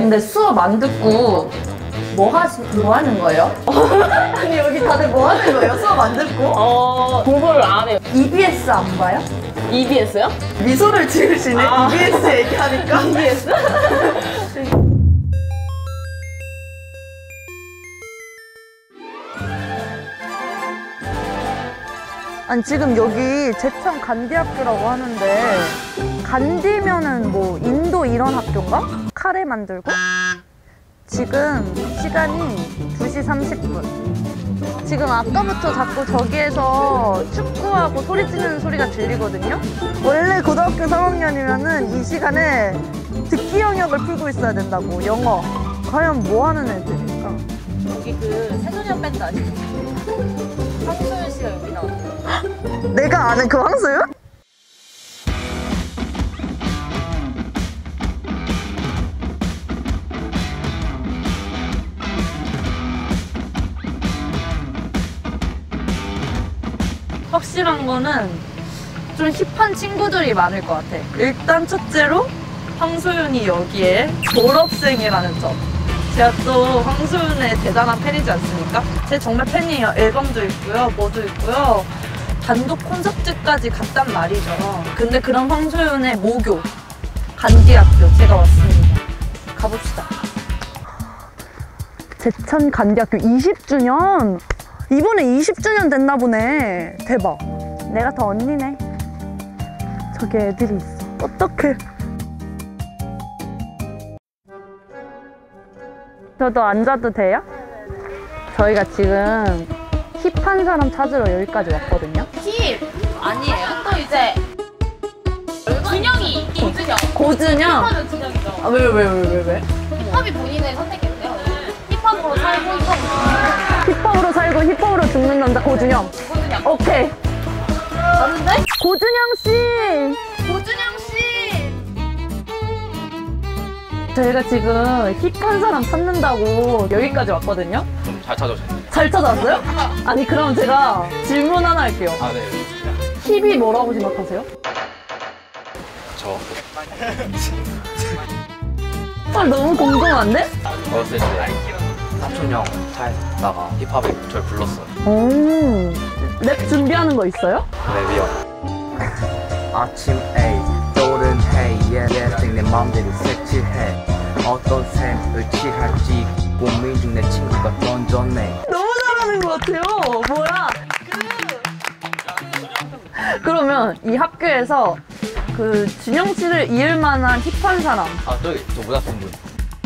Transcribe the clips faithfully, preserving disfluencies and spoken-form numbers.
근데 수업 안 듣고 뭐 하시, 뭐 하는 거예요? 아니 여기 다들 뭐 하는 거예요? 수업 안 듣고? 어, 공부를 안 해요. 이비에스 안 봐요? 이비에스요? 미소를 지으시네. 아. 이비에스 얘기하니까. 이비에스? 아니 지금 여기 제천 간디학교라고 하는데 간디면은 뭐 인도 이런 학교인가? 카레 만들고? 지금 시간이 두 시 삼십 분. 지금 아까부터 자꾸 저기에서 축구하고 소리 지르는 소리가 들리거든요? 원래 고등학교 삼 학년이면은 이 시간에 듣기 영역을 풀고 있어야 된다고, 영어. 과연 뭐 하는 애들일까? 여기 그 새소년 밴드 아시죠? 황소연 씨가 여기 나왔어요. 내가 아는 그 황소연? 확실한 거는 좀 힙한 친구들이 많을 것 같아. 일단 첫째로 황소윤이 여기에 졸업생이라는 점. 제가 또 황소윤의 대단한 팬이지 않습니까? 제 정말 팬이에요. 앨범도 있고요, 뭐도 있고요. 단독 콘서트까지 갔단 말이죠. 근데 그런 황소윤의 모교, 간디학교 제가 왔습니다. 가봅시다. 제천 간디학교 이십 주년! 이번에 이십 주년 됐나 보네. 대박. 내가 더 언니네. 저기 애들이 있어. 어떡해. 저도 앉아도 돼요? 저희가 지금 힙한 사람 찾으러 여기까지 왔거든요. 힙! 아니에요. 또 이제 준영이, 고준영. 고준영? 힙합은 준영이죠. 아, 왜, 왜, 왜, 왜, 왜? 힙합이 본인을 선택했대요. 힙합으로 살고 힙합으로 힙합으로 살고 힙합으로 죽는 남자 고준영. 고준영. 오케이. 맞는데? 고준영 씨! 고준영 씨! 저희가 지금 힙한 사람 찾는다고 여기까지 왔거든요. 좀 잘 찾아오셨네요. 잘 찾아왔어요? 아니 그럼 제가 질문 하나 할게요. 아, 네. 힙이 뭐라고 생각하세요? 저 아, 너무 궁금한데? 어렸을 때 삼촌 형 차에다가 힙합에 저를 불렀어요. 오, 랩 준비하는 거 있어요? 랩이요. 아침에 떠오른 해에 내 맘대로 색칠해 어떤 색을 칠할지 고민 중 내 친구가 던졌네. 너무 잘하는 것 같아요. 뭐야? 그러면 이 학교에서 그 준영 씨를 이을 만한 힙한 사람. 아, 저기 저 모자 쓴 분.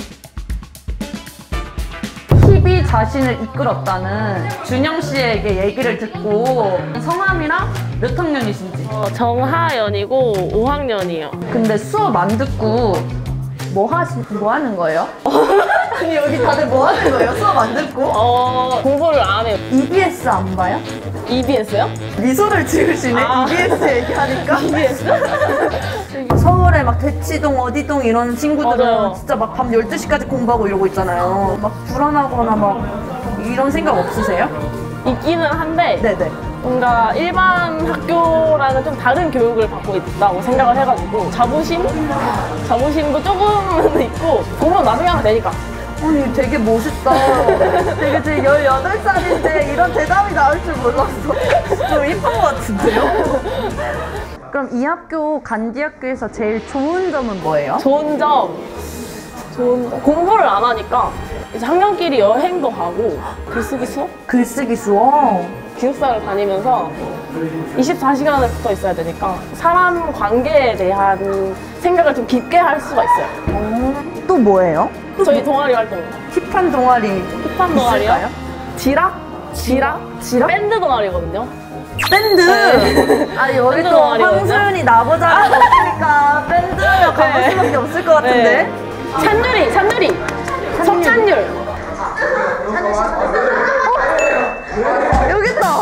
힙이 자신을 이끌었다는 준영 씨에게 얘기를 듣고 성함이랑 몇 학년이신지. 어, 정하연이고 오 학년이요. 근데 수업 안 듣고 뭐 하시, 뭐 하는 거예요? 아니 여기 다들 뭐 하는 거예요? 수업 안 듣고? 어, 공부를 안 해요. 이비에스 안 봐요? 이비에스요? 미소를 지으시네. 아. 이비에스 얘기하니까. 이비에스? 서울에 막 대치동 어디동 이런 친구들은 맞아요. 진짜 막 밤 열두 시까지 공부하고 이러고 있잖아요. 막 불안하거나 막 이런 생각 없으세요? 있기는 한데 네네. 뭔가 일반 학교랑은 좀 다른 교육을 받고 있다고 생각을 해가지고 자부심? 자부심도 조금은 있고 보면 나중에 하면 되니까. 아니 되게 멋있다. 되게 지금 열여덟 살인데 이런 대답이 나올 줄 몰랐어. 좀 이쁜 것 같은데요? 그럼 이 학교 간디학교에서 제일 좋은 점은 뭐예요? 좋은 점, 좋은 점. 공부를 안 하니까 이제 학년끼리 여행도 가고 글쓰기 수업? 글쓰기 수업. 기숙사를 다니면서 이십사 시간을 붙어 있어야 되니까 사람 관계에 대한 생각을 좀 깊게 할 수가 있어요. 어, 또 뭐예요? 저희 동아리 활동입니다. 힙한 동아리 힙한 동아리요? 있을까요? 지락? 지락? 지락? 밴드 동아리거든요. 밴드! 네. 아 여기 밴드 또 동아리거든요. 황소연이 나보자라고 했으니까 밴드를 가볼 네. 수밖에 없을 것 같은데. 네. 찬유리! 찬유리! 석찬율! 여기 있다!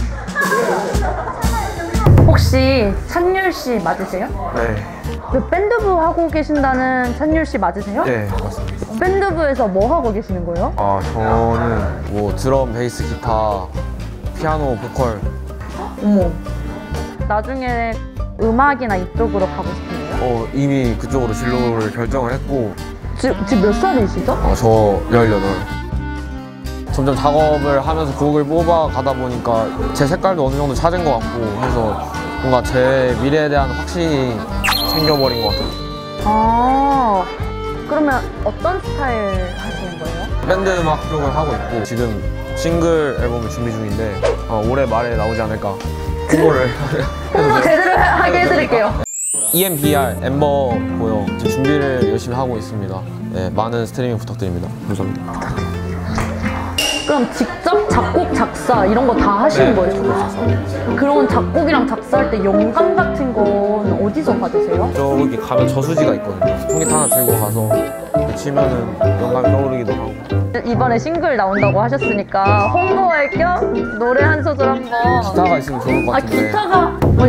혹시 찬율 씨 맞으세요? 네. 그 밴드부 하고 계신다는 찬율 씨 맞으세요? 네, 맞습니다. 밴드부에서 뭐 하고 계시는 거예요? 아, 저는 뭐 드럼, 베이스, 기타, 피아노, 보컬. 어머. 나중에 음악이나 이쪽으로 가고 싶은데요? 어, 이미 그쪽으로 진로를 결정을 했고 지금, 지금 몇 살이시죠? 어, 저 열여덟. 점점 작업을 하면서 곡을 뽑아 가다 보니까 제 색깔도 어느 정도 찾은 것 같고 해서 뭔가 제 미래에 대한 확신이 생겨버린 것 같아요. 아, 그러면 어떤 스타일 하시는 거예요? 밴드 음악 쪽을 하고 있고 지금 싱글 앨범을 준비 중인데 어, 올해 말에 나오지 않을까 홍보를 홍보 제대로 하게 해드릴게요. 이엠비알 엠버고요. 지금 준비를 열심히 하고 있습니다. 네, 많은 스트리밍 부탁드립니다. 감사합니다. 그럼 직접 작곡, 작사 이런 거 다 하시는 네, 거예요? 그런 작곡이랑 작사할 때 영감 같은 건 어디서 받으세요? 저기 가면 저수지가 있거든요. 통기타 하나 들고 가서 이렇게 치면은 영감이 떠오르기도 하고. 이번에 싱글 나온다고 하셨으니까 홍보할 겸 노래 한 소절 한번. 기타가 있으면 좋을 것 아, 같은데. 기타가. 어, 이-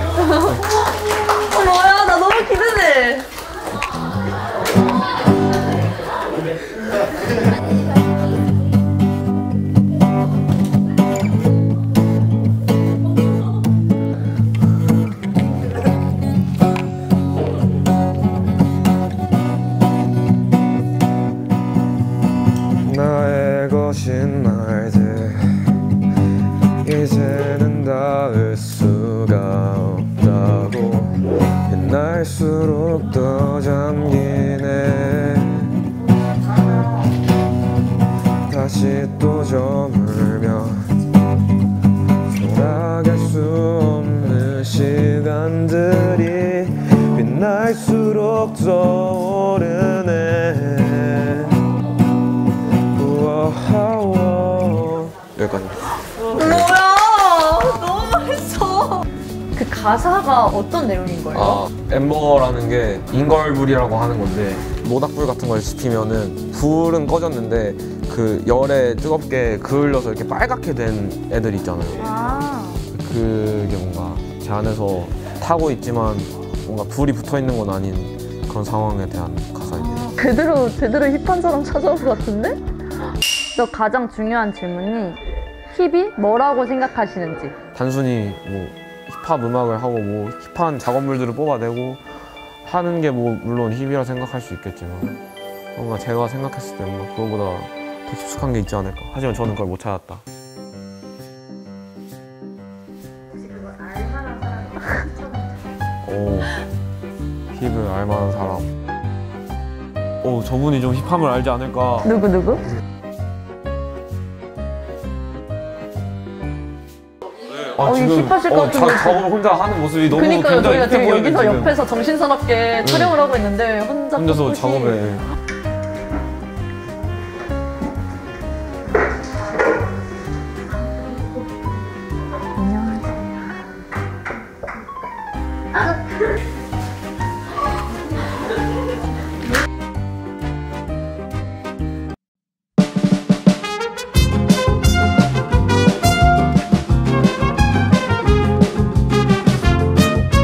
어, 뭐야, 나 너무 기대돼. 나의 거신 말들 이제는 닿을 수가 없다고 옛날수록 더 잠기네 다시 또 저물면 돌아갈 수 없는 시간들이 빛날수록 떠오르네 여기까지. 뭐야, 너무 맛있어. 그 가사가 어떤 내용인 거예요? 아, 엠버라는 게 인걸불이라고 하는 건데 모닥불 같은 걸 지피면은 불은 꺼졌는데 그 열에 뜨겁게 그을려서 이렇게 빨갛게 된 애들 있잖아요. 아, 그게 뭔가 제 안에서 타고 있지만 뭔가 불이 붙어 있는 건 아닌 그런 상황에 대한 가사입니다. 제대로, 제대로 힙한 사람 찾아온 것 같은데? 저 가장 중요한 질문이 힙이 뭐라고 생각하시는지. 단순히 뭐 힙합 음악을 하고 뭐 힙한 작업물들을 뽑아내고 하는 게 뭐 물론 힙이라 생각할 수 있겠지만 뭔가 제가 생각했을 때 뭔가 그거보다 더 깊숙한 게 있지 않을까. 하지만 저는 그걸 못 찾았다. 오, 힙을 알만한 사람. 오, 저분이 좀 힙함을 알지 않을까. 누구, 누구? 아, 어, 이거 힙하실 것 어, 같은데. 자, 작업을 혼자 하는 모습이 너무 그니까요, 굉장히 저희가 힙해 지금 보이는 여기서 지금. 옆에서 정신사납게 촬영을 하고 있는데 혼자 혼자서 꿋꿋이. 작업에